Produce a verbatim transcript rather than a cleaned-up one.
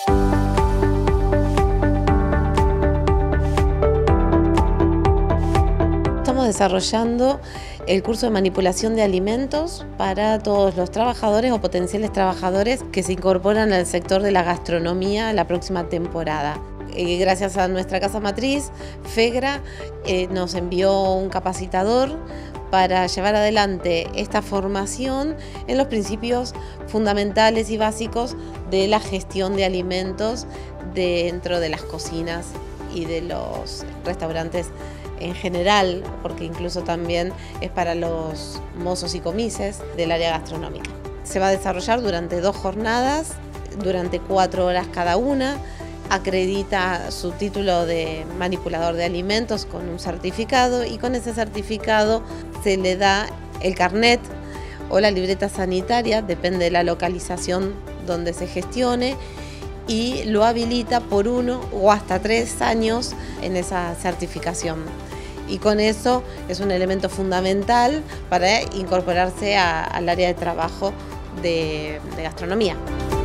Estamos desarrollando el curso de manipulación de alimentos para todos los trabajadores o potenciales trabajadores que se incorporan al sector de la gastronomía la próxima temporada. Eh, gracias a nuestra casa matriz, FEGRA, eh, nos envió un capacitador para llevar adelante esta formación en los principios fundamentales y básicos de la gestión de alimentos dentro de las cocinas y de los restaurantes en general, porque incluso también es para los mozos y comices del área gastronómica. Se va a desarrollar durante dos jornadas, durante cuatro horas cada una. Acredita su título de manipulador de alimentos con un certificado y con ese certificado se le da el carnet o la libreta sanitaria, depende de la localización donde se gestione, y lo habilita por uno o hasta tres años en esa certificación. Y con eso es un elemento fundamental para incorporarse a, al área de trabajo de, de gastronomía.